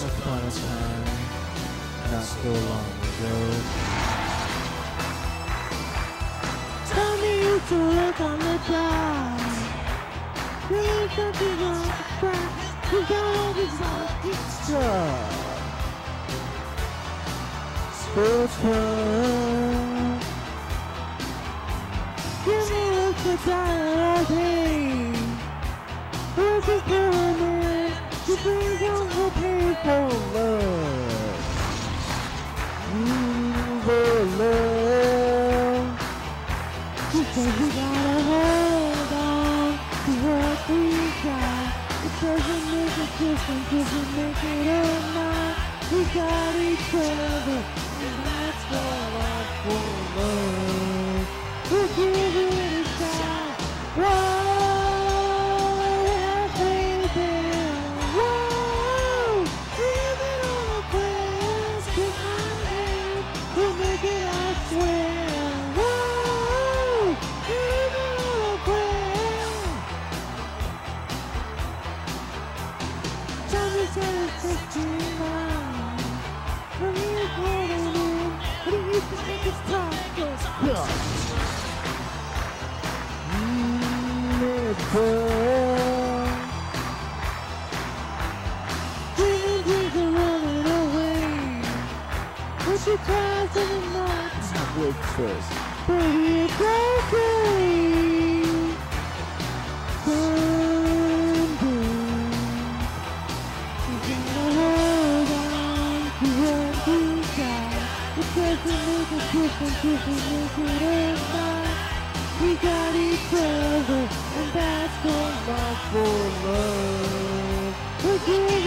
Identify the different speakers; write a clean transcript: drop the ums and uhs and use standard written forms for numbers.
Speaker 1: upon a time, not so long ago. Tell me you to look on the job. Really something on the crack. You got all this extra. First one. Give me the diary. Where's the pyramid? You bring on the people love. The love. You say we gotta hold on to what we got. It doesn't make a difference if we make it or not. We got each other, and that's all I for love. We'll give it a shot. Whoa, everything. Whoa, living on a place. Get my hand, we'll make it, I swear. Whoa, living on a place. Time to set it 15 miles. When you're holding in, what do you think it's time to go? Dreams are running away. But you cry to the night. Not wait first. Baby, it's okay. Someday you gotta hold on to what we got. It doesn't make a difference if we make it or not. We got each other, and that's all for love.